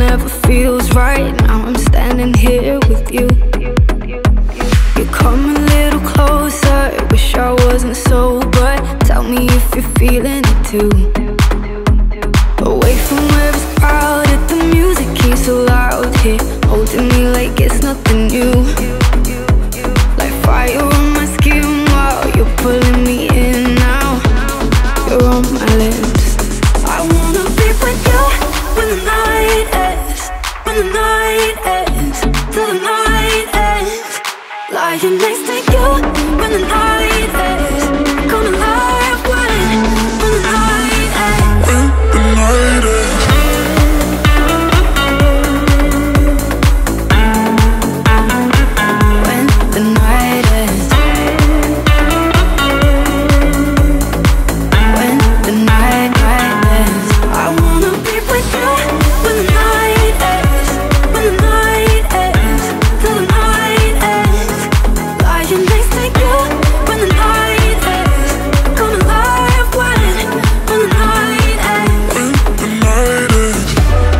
never feels right. Now I'm standing here with you. You come a little closer, wish I wasn't sober. Tell me if you're feeling it too. Away from where it's crowded, the music keeps so loud here, holding me like it's nothing new. Like fire on my skin while you're pulling me in now. You're on my lips. I wanna be with you when the night ends, when the night ends, till the night ends. Lying next to you when the night ends, come alive when the night ends. When the night ends. When the night ends. When the night ends. I wanna be with you when the night ends, when the night ends, till the night ends. Lying next to you when the night ends, come alive when the night ends. When the night ends.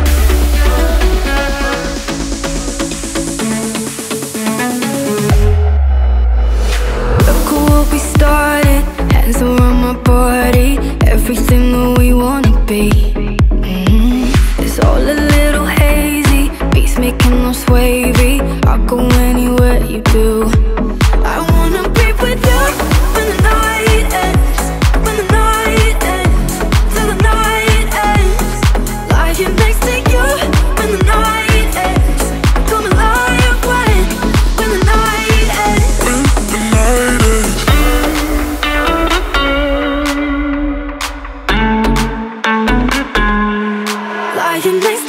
Look at what we started, hands around my body, everything that we wanna be. It's all a little hazy, beats making us wavy. I'll go anywhere you do. I wanna be with you when the night ends, when the night ends, till the night ends. Lying next to you when the night ends, come alive when the night ends. When the night ends. Lying next